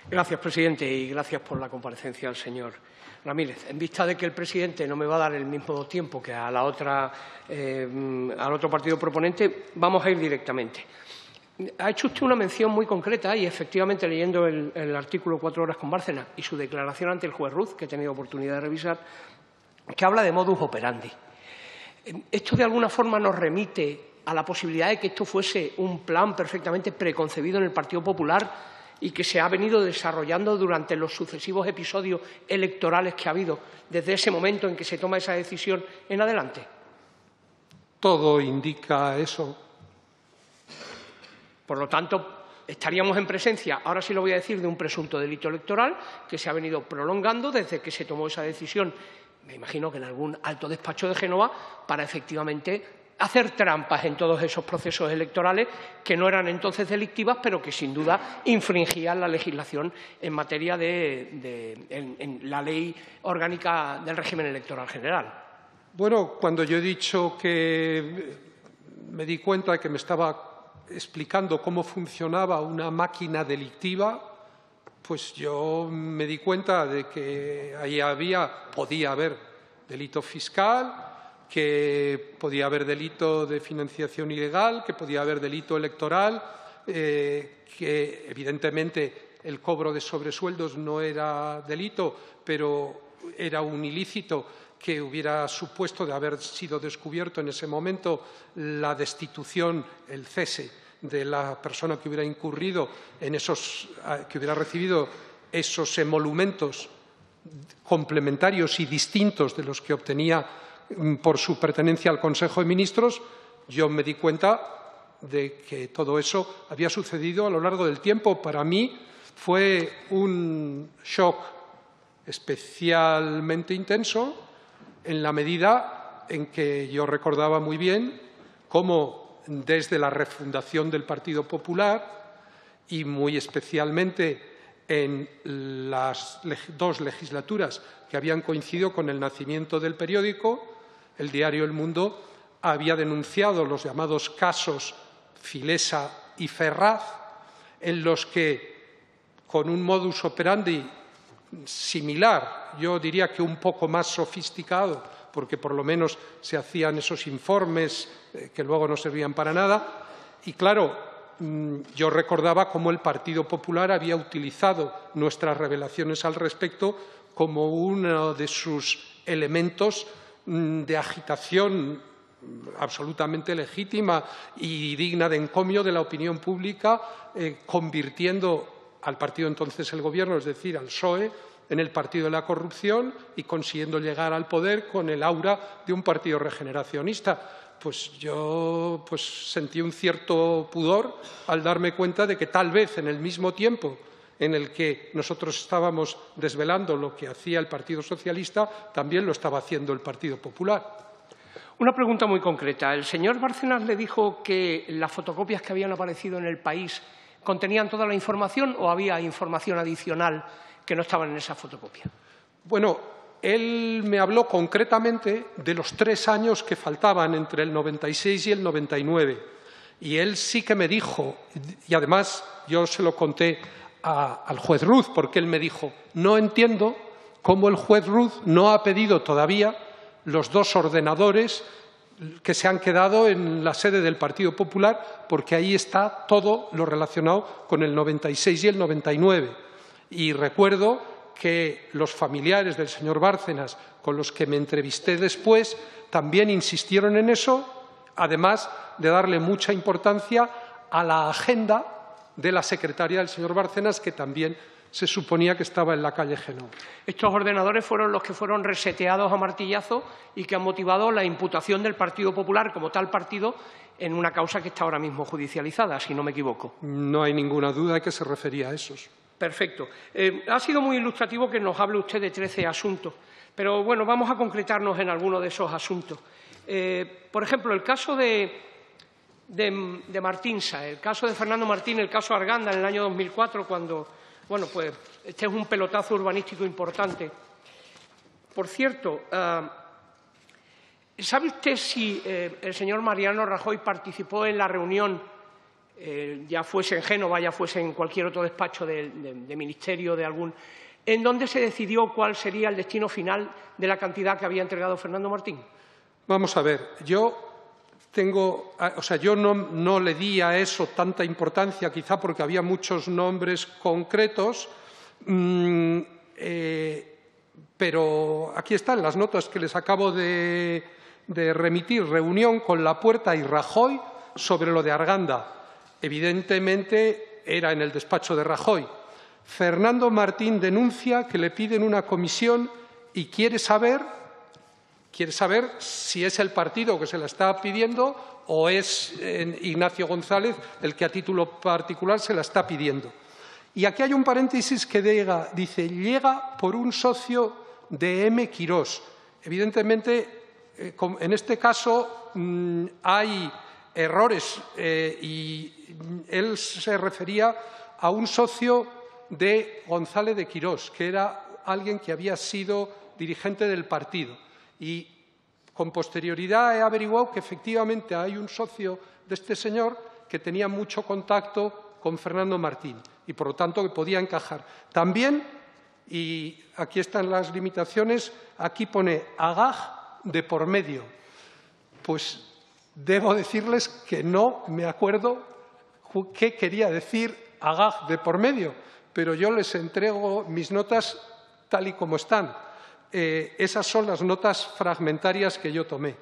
Gracias, presidente, y gracias por la comparecencia al señor Ramírez. En vista de que el presidente no me va a dar el mismo tiempo que al otro partido proponente, vamos a ir directamente. Ha hecho usted una mención muy concreta y, efectivamente, leyendo el artículo 4 horas con Bárcenas y su declaración ante el juez Ruz, que he tenido oportunidad de revisar, que habla de modus operandi. Esto, de alguna forma, nos remite a la posibilidad de que esto fuese un plan perfectamente preconcebido en el Partido Popular y que se ha venido desarrollando durante los sucesivos episodios electorales que ha habido desde ese momento en que se toma esa decisión en adelante. Todo indica eso. Por lo tanto, estaríamos en presencia, ahora sí lo voy a decir, de un presunto delito electoral que se ha venido prolongando desde que se tomó esa decisión, me imagino que en algún alto despacho de Génova, para efectivamente hacer trampas en todos esos procesos electorales que no eran entonces delictivas, pero que sin duda infringían la legislación en materia en la ley orgánica del régimen electoral general. Bueno, cuando yo he dicho que me di cuenta de que me estaba explicando cómo funcionaba una máquina delictiva, pues yo me di cuenta de que ahí podía haber delito fiscal, que podía haber delito de financiación ilegal, que podía haber delito electoral, que evidentemente el cobro de sobresueldos no era delito, pero era un ilícito que hubiera supuesto, de haber sido descubierto en ese momento, la destitución, el cese de la persona que hubiera incurrido en que hubiera recibido esos emolumentos complementarios y distintos de los que obtenía por su pertenencia al Consejo de Ministros. Yo me di cuenta de que todo eso había sucedido a lo largo del tiempo. Para mí fue un shock especialmente intenso en la medida en que yo recordaba muy bien cómo desde la refundación del Partido Popular y muy especialmente en las dos legislaturas que habían coincidido con el nacimiento del periódico, el diario El Mundo había denunciado los llamados casos Filesa y Ferraz, en los que, con un modus operandi similar, yo diría que un poco más sofisticado, porque por lo menos se hacían esos informes que luego no servían para nada, y claro, yo recordaba cómo el Partido Popular había utilizado nuestras revelaciones al respecto como uno de sus elementos de agitación absolutamente legítima y digna de encomio de la opinión pública, convirtiendo al partido entonces el Gobierno, es decir, al PSOE, en el partido de la corrupción y consiguiendo llegar al poder con el aura de un partido regeneracionista. Pues yo sentí un cierto pudor al darme cuenta de que tal vez en el mismo tiempo en el que nosotros estábamos desvelando lo que hacía el Partido Socialista, también lo estaba haciendo el Partido Popular. Una pregunta muy concreta. ¿El señor Bárcenas le dijo que las fotocopias que habían aparecido en El País contenían toda la información o había información adicional que no estaba en esa fotocopia? Bueno, él me habló concretamente de los 3 años que faltaban entre el 96 y el 99. Y él sí que me dijo, y además yo se lo conté al juez Ruz, porque él me dijo, no entiendo cómo el juez Ruz no ha pedido todavía los 2 ordenadores que se han quedado en la sede del Partido Popular, porque ahí está todo lo relacionado con el 96 y el 99. Y recuerdo que los familiares del señor Bárcenas, con los que me entrevisté después, también insistieron en eso, además de darle mucha importancia a la agenda de la secretaria del señor Bárcenas, que también se suponía que estaba en la calle Génova. Estos ordenadores fueron los que fueron reseteados a martillazo y que han motivado la imputación del Partido Popular como tal partido en una causa que está ahora mismo judicializada, si no me equivoco. No hay ninguna duda de que se refería a esos. Perfecto. Ha sido muy ilustrativo que nos hable usted de 13 asuntos, pero bueno, vamos a concretarnos en alguno de esos asuntos. Por ejemplo, el caso de Martínsa, el caso de Fernando Martín, el caso Arganda en el año 2004, cuando, bueno, pues este es un pelotazo urbanístico importante. Por cierto, ¿sabe usted si el señor Mariano Rajoy participó en la reunión ya fuese en Génova, ya fuese en cualquier otro despacho de ministerio, ¿en dónde se decidió cuál sería el destino final de la cantidad que había entregado Fernando Martín? Vamos a ver, yo no le di a eso tanta importancia, quizá porque había muchos nombres concretos, pero aquí están las notas que les acabo de remitir. Reunión con Lapuerta y Rajoy sobre lo de Arganda. Evidentemente era en el despacho de Rajoy. Fernando Martín denuncia que le piden una comisión y quiere saber si es el partido que se la está pidiendo o es Ignacio González el que a título particular se la está pidiendo. Y aquí hay un paréntesis que dice, llega por un socio de M. Quirós. Evidentemente, en este caso hay errores y él se refería a un socio de González de Quirós, que era alguien que había sido dirigente del partido. Y con posterioridad he averiguado que efectivamente hay un socio de este señor que tenía mucho contacto con Fernando Martín y, por lo tanto, que podía encajar. También, y aquí están las limitaciones, aquí pone agaj de por medio. Pues debo decirles que no me acuerdo qué quería decir agaj de por medio, pero yo les entrego mis notas tal y como están. Esas son las notas fragmentarias que yo tomé.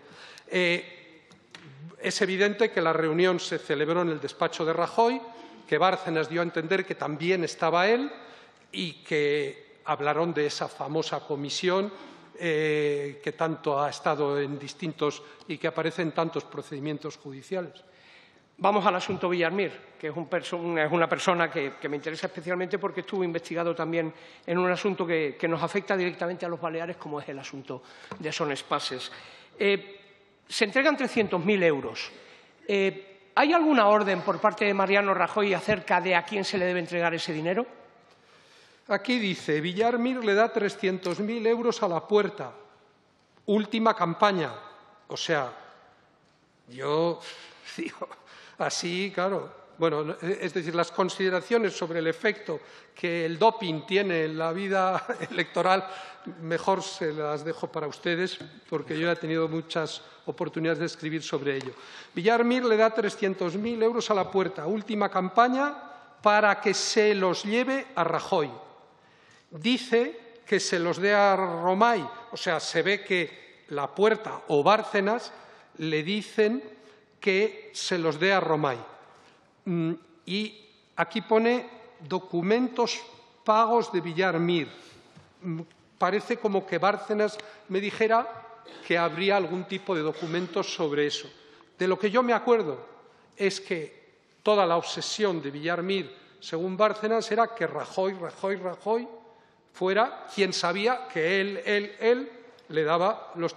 Es evidente que la reunión se celebró en el despacho de Rajoy, que Bárcenas dio a entender que también estaba él y que hablaron de esa famosa comisión que tanto ha estado en distintos y que aparece en tantos procedimientos judiciales. Vamos al asunto Villarmir, que es una persona que me interesa especialmente porque estuvo investigado también en un asunto que nos afecta directamente a los Baleares, como es el asunto de Son Espases. Se entregan 300.000 euros. ¿Hay alguna orden por parte de Mariano Rajoy acerca de a quién se le debe entregar ese dinero? Aquí dice, Villarmir le da 300.000 euros a Lapuerta. Última campaña. O sea, yo digo, así, claro. Bueno, es decir, las consideraciones sobre el efecto que el doping tiene en la vida electoral, mejor se las dejo para ustedes, porque yo he tenido muchas oportunidades de escribir sobre ello. Villarmir le da 300.000 euros a Lapuerta. Última campaña para que se los lleve a Rajoy. Dice que se los dé a Romay, o sea, se ve que Lapuerta o Bárcenas le dicen que se los dé a Romay. Y aquí pone documentos pagos de Villarmir. Parece como que Bárcenas me dijera que habría algún tipo de documentos sobre eso. De lo que yo me acuerdo es que toda la obsesión de Villarmir, según Bárcenas, era que Rajoy fuera quien sabía que él le daba los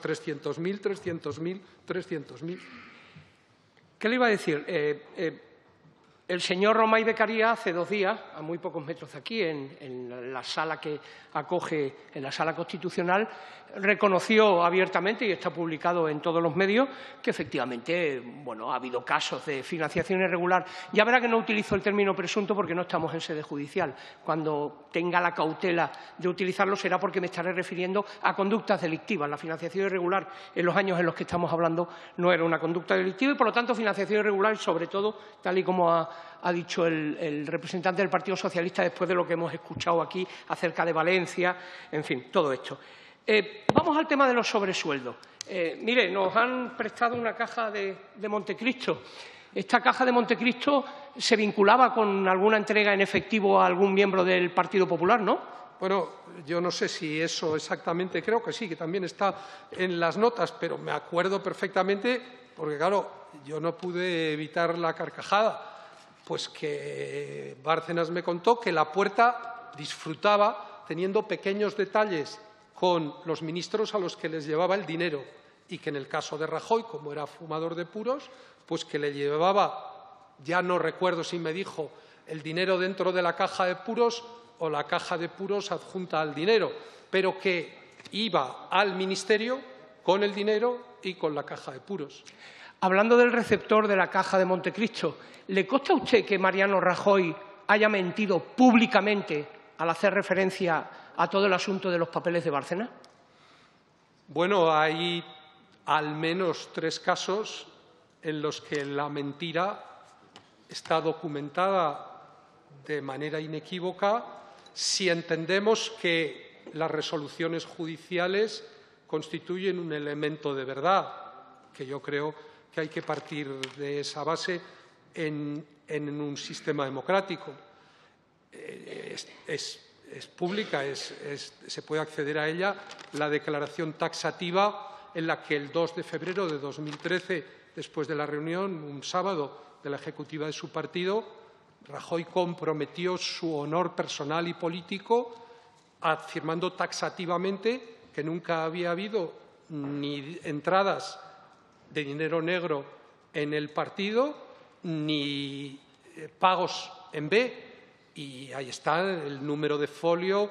300.000. ¿Qué le iba a decir? El señor Romay Beccaria hace 2 días, a muy pocos metros de aquí, en la sala que acoge, en la sala constitucional, reconoció abiertamente, y está publicado en todos los medios, que efectivamente ha habido casos de financiación irregular. Ya verá que no utilizo el término presunto porque no estamos en sede judicial. Cuando tenga la cautela de utilizarlo será porque me estaré refiriendo a conductas delictivas. La financiación irregular en los años en los que estamos hablando no era una conducta delictiva y, por lo tanto, financiación irregular, sobre todo, tal y como ha dicho el representante del Partido Socialista después de lo que hemos escuchado aquí acerca de Valencia, en fin, todo esto. Vamos al tema de los sobresueldos. Mire, nos han prestado una caja de Montecristo. Esta caja de Montecristo se vinculaba con alguna entrega en efectivo a algún miembro del Partido Popular, ¿no? Bueno, yo no sé si eso exactamente, creo que sí, que también está en las notas, pero me acuerdo perfectamente, porque claro, yo no pude evitar la carcajada, pues que Bárcenas me contó que Lapuerta disfrutaba teniendo pequeños detalles con los ministros a los que les llevaba el dinero y que en el caso de Rajoy, como era fumador de puros, pues que le llevaba, ya no recuerdo si me dijo, el dinero dentro de la caja de puros o la caja de puros adjunta al dinero, pero que iba al ministerio con el dinero y con la caja de puros. Hablando del receptor de la Caja de Montecristo, ¿le consta a usted que Mariano Rajoy haya mentido públicamente al hacer referencia a todo el asunto de los papeles de Bárcenas? Bueno, hay al menos 3 casos en los que la mentira está documentada de manera inequívoca si entendemos que las resoluciones judiciales constituyen un elemento de verdad, que yo creo que hay que partir de esa base en un sistema democrático. Es pública, se puede acceder a ella, la declaración taxativa en la que el 2 de febrero de 2013, después de la reunión, un sábado, de la ejecutiva de su partido, Rajoy comprometió su honor personal y político afirmando taxativamente que nunca había habido ni entradas de dinero negro en el partido ni pagos en B. Y ahí está el número de folio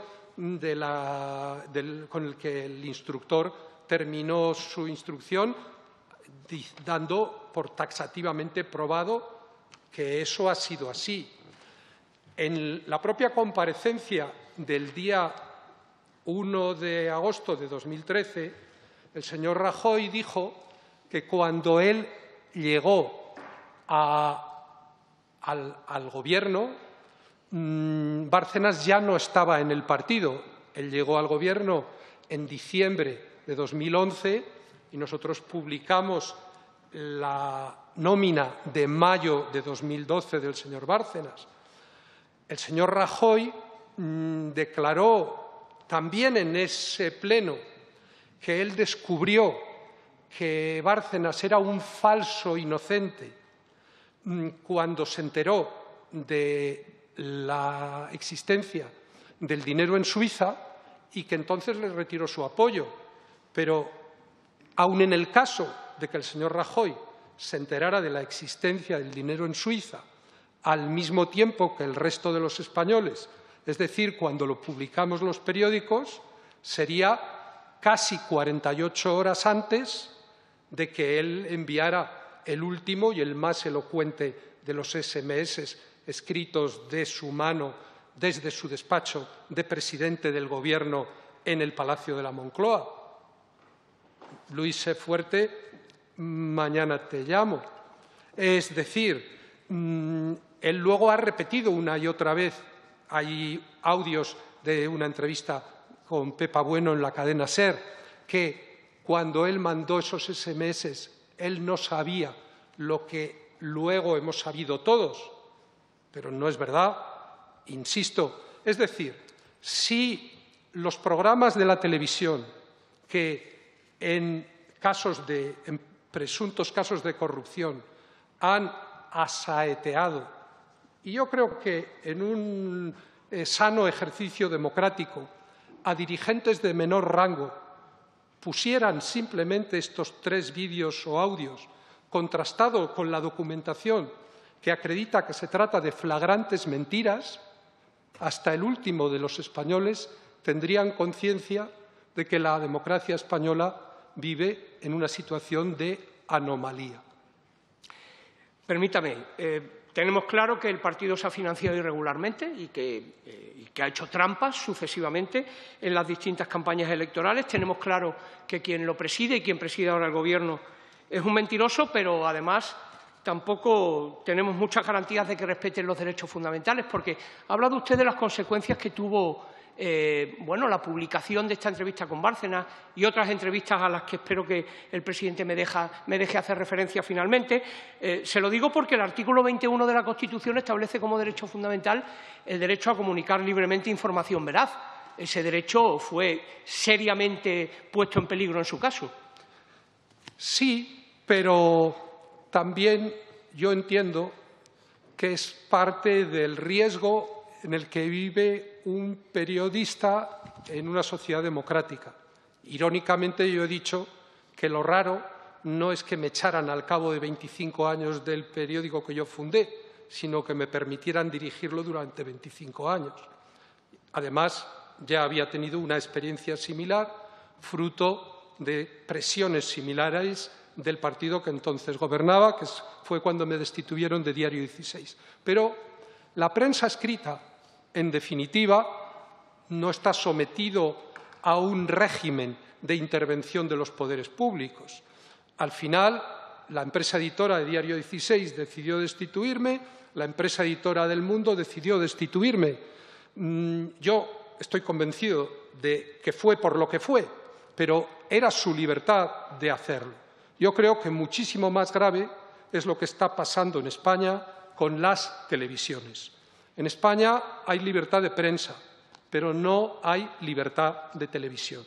con el que el instructor terminó su instrucción, dando por taxativamente probado que eso ha sido así. En la propia comparecencia del día 1 de agosto de 2013, el señor Rajoy dijo que cuando él llegó al Gobierno, Bárcenas ya no estaba en el partido. Él llegó al Gobierno en diciembre de 2011 y nosotros publicamos la nómina de mayo de 2012 del señor Bárcenas. El señor Rajoy declaró también en ese pleno que él descubrió que Bárcenas era un falso inocente cuando se enteró de la existencia del dinero en Suiza y que entonces le retiró su apoyo. Pero aun en el caso de que el señor Rajoy se enterara de la existencia del dinero en Suiza al mismo tiempo que el resto de los españoles, es decir, cuando lo publicamos los periódicos, sería casi 48 horas antes de que él enviara el último y el más elocuente de los SMS escritos de su mano desde su despacho de presidente del Gobierno en el Palacio de la Moncloa. Luis, sé fuerte, mañana te llamo. Es decir, él luego ha repetido una y otra vez, hay audios de una entrevista con Pepa Bueno en la cadena SER, que cuando él mandó esos SMS, él no sabía lo que luego hemos sabido todos, pero no es verdad, insisto. Es decir, si los programas de la televisión que en presuntos casos de corrupción han asaeteado, y yo creo que en un sano ejercicio democrático, a dirigentes de menor rango, pusieran simplemente estos 3 vídeos o audios contrastado con la documentación que acredita que se trata de flagrantes mentiras, hasta el último de los españoles tendrían conciencia de que la democracia española vive en una situación de anomalía. Permítame, tenemos claro que el partido se ha financiado irregularmente y que ha hecho trampas sucesivamente en las distintas campañas electorales. Tenemos claro que quien lo preside y quien preside ahora el Gobierno es un mentiroso, pero además tampoco tenemos muchas garantías de que respeten los derechos fundamentales, porque ha hablado usted de las consecuencias que tuvo la publicación de esta entrevista con Bárcenas y otras entrevistas a las que espero que el presidente me deje hacer referencia finalmente. Se lo digo porque el artículo 21 de la Constitución establece como derecho fundamental el derecho a comunicar libremente información veraz. Ese derecho fue seriamente puesto en peligro en su caso. Sí, pero también yo entiendo que es parte del riesgo en el que vive un periodista en una sociedad democrática. Irónicamente, yo he dicho que lo raro no es que me echaran al cabo de 25 años del periódico que yo fundé, sino que me permitieran dirigirlo durante 25 años. Además, ya había tenido una experiencia similar, fruto de presiones similares del partido que entonces gobernaba, que fue cuando me destituyeron de Diario 16. Pero la prensa escrita, en definitiva, no está sometido a un régimen de intervención de los poderes públicos. Al final, la empresa editora de Diario 16 decidió destituirme, la empresa editora del Mundo decidió destituirme. Yo estoy convencido de que fue por lo que fue, pero era su libertad de hacerlo. Yo creo que muchísimo más grave es lo que está pasando en España con las televisiones. En España hay libertad de prensa, pero no hay libertad de televisión.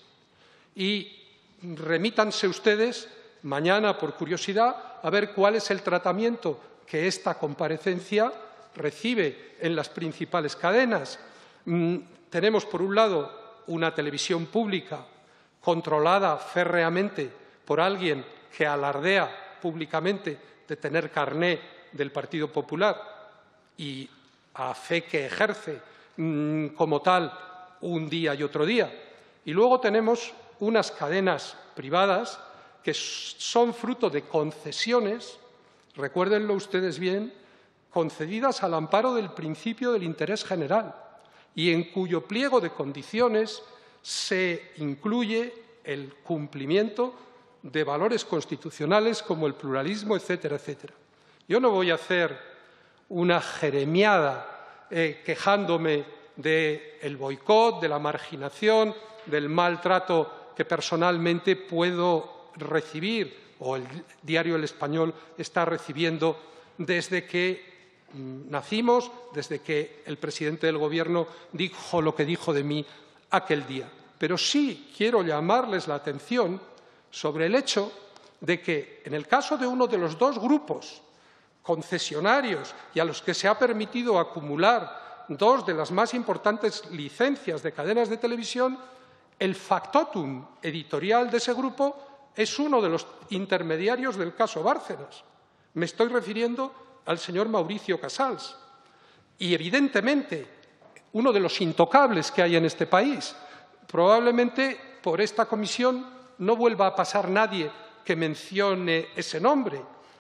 Y remítanse ustedes mañana, por curiosidad, a ver cuál es el tratamiento que esta comparecencia recibe en las principales cadenas. Tenemos, por un lado, una televisión pública controlada férreamente por alguien que alardea públicamente de tener carné del Partido Popular y a fe que ejerce como tal un día y otro día. Y luego tenemos unas cadenas privadas que son fruto de concesiones, recuérdenlo ustedes bien, concedidas al amparo del principio del interés general y en cuyo pliego de condiciones se incluye el cumplimiento de valores constitucionales como el pluralismo, etcétera, etcétera. Yo no voy a hacer una jeremiada quejándome del boicot, de la marginación, del maltrato que personalmente puedo recibir o el diario El Español está recibiendo desde que nacimos, desde que el presidente del Gobierno dijo lo que dijo de mí aquel día. Pero sí quiero llamarles la atención sobre el hecho de que, en el caso de uno de los dos grupos concesionarios y a los que se ha permitido acumular dos de las más importantes licencias de cadenas de televisión, el factotum editorial de ese grupo es uno de los intermediarios del caso Bárcenas. Me estoy refiriendo al señor Mauricio Casals. Y, evidentemente, uno de los intocables que hay en este país. Probablemente por esta comisión no vuelva a pasar nadie que mencione ese nombre.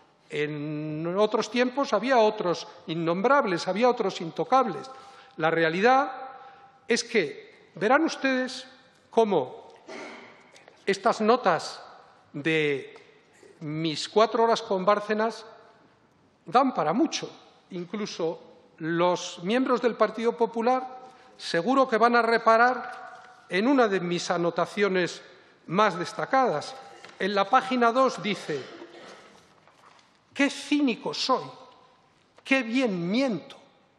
En otros tiempos había otros innombrables, había otros intocables. La realidad es que verán ustedes cómo estas notas de mis 4 horas con Bárcenas dan para mucho. Incluso los miembros del Partido Popular seguro que van a reparar en una de mis anotaciones más destacadas. En la página 2 dice: «Qué cínico soy, qué bien miento».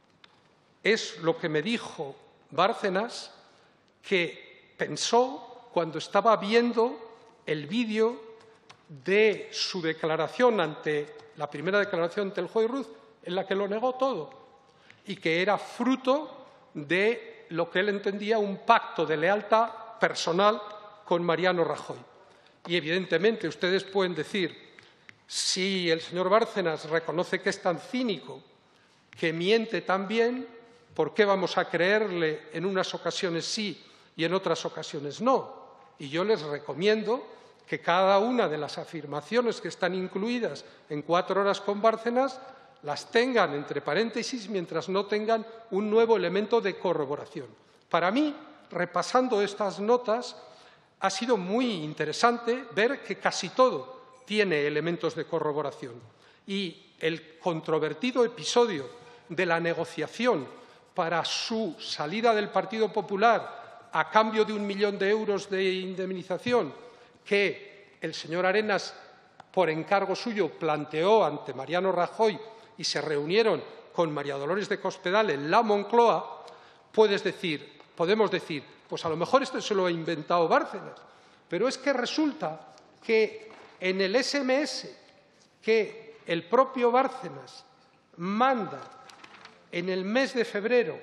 Es lo que me dijo Bárcenas, que pensó cuando estaba viendo el vídeo de su declaración la primera declaración ante el juez Ruz, en la que lo negó todo, y que era fruto de lo que él entendía un pacto de lealtad personal con Mariano Rajoy. Y, evidentemente, ustedes pueden decir, si el señor Bárcenas reconoce que es tan cínico, que miente tan bien, ¿por qué vamos a creerle en unas ocasiones sí y en otras ocasiones no? Y yo les recomiendo que cada una de las afirmaciones que están incluidas en 4 horas con Bárcenas las tengan entre paréntesis mientras no tengan un nuevo elemento de corroboración. Para mí, repasando estas notas, ha sido muy interesante ver que casi todo tiene elementos de corroboración. Y el controvertido episodio de la negociación para su salida del Partido Popular a cambio de 1 millón de euros de indemnización que el señor Arenas, por encargo suyo, planteó ante Mariano Rajoy y se reunieron con María Dolores de Cospedal en la Moncloa, podemos decir, pues a lo mejor esto se lo ha inventado Bárcenas, pero es que resulta que en el SMS que el propio Bárcenas manda en el mes de febrero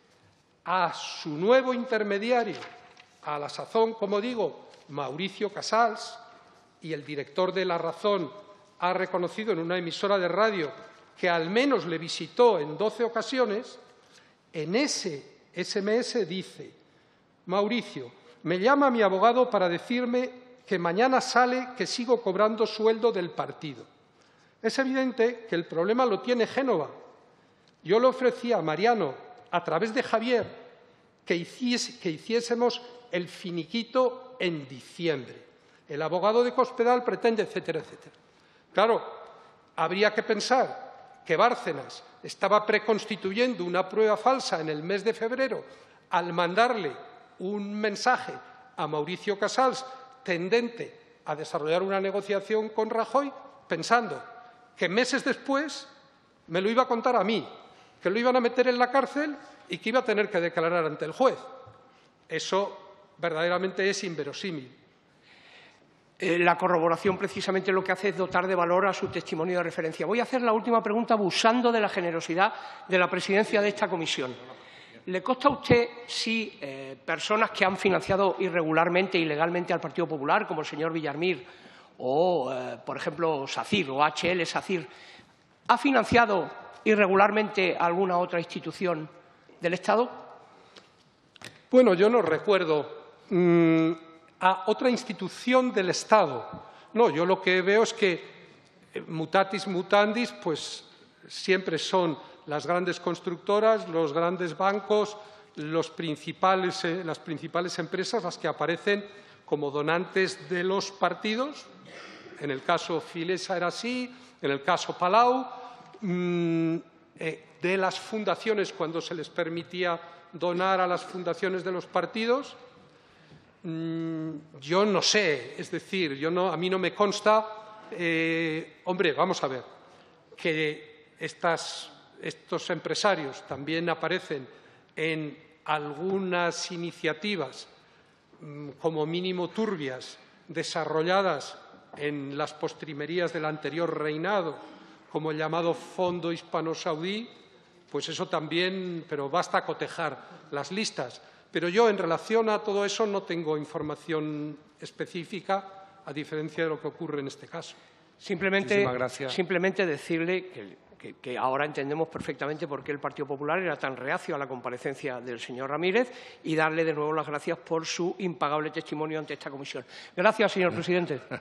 a su nuevo intermediario, a la sazón, como digo, Mauricio Casals, y el director de La Razón ha reconocido en una emisora de radio que al menos le visitó en 12 ocasiones, en ese SMS dice: Mauricio, me llama mi abogado para decirme que mañana sale que sigo cobrando sueldo del partido. Es evidente que el problema lo tiene Génova. Yo le ofrecía a Mariano, a través de Javier, que hiciésemos el finiquito en diciembre. El abogado de Cospedal pretende, etcétera, etcétera. Claro, habría que pensar que Bárcenas estaba preconstituyendo una prueba falsa en el mes de febrero al mandarle un mensaje a Mauricio Casals tendente a desarrollar una negociación con Rajoy, pensando que meses después me lo iba a contar a mí, que lo iban a meter en la cárcel y que iba a tener que declarar ante el juez. Eso verdaderamente es inverosímil. La corroboración precisamente lo que hace es dotar de valor a su testimonio de referencia. Voy a hacer la última pregunta abusando de la generosidad de la presidencia de esta comisión. ¿Le consta a usted si personas que han financiado irregularmente, ilegalmente al Partido Popular, como el señor Villarmir o, por ejemplo, SACIR o HL SACIR, ha financiado irregularmente a alguna otra institución del Estado? Bueno, yo no recuerdo a otra institución del Estado. No, yo lo que veo es que mutatis mutandis, pues siempre son las grandes constructoras, los grandes bancos, las principales empresas las que aparecen como donantes de los partidos. En el caso Filesa era así, en el caso Palau, de las fundaciones cuando se les permitía donar a las fundaciones de los partidos. Yo no sé, es decir, a mí no me consta. Hombre, vamos a ver, que estos empresarios también aparecen en algunas iniciativas, como mínimo turbias, desarrolladas en las postrimerías del anterior reinado, como el llamado Fondo Hispano-Saudí, pues eso también, pero basta cotejar las listas. Pero yo, en relación a todo eso, no tengo información específica, a diferencia de lo que ocurre en este caso. Simplemente decirle que ahora entendemos perfectamente por qué el Partido Popular era tan reacio a la comparecencia del señor Ramírez y darle de nuevo las gracias por su impagable testimonio ante esta comisión. Gracias, señor presidente.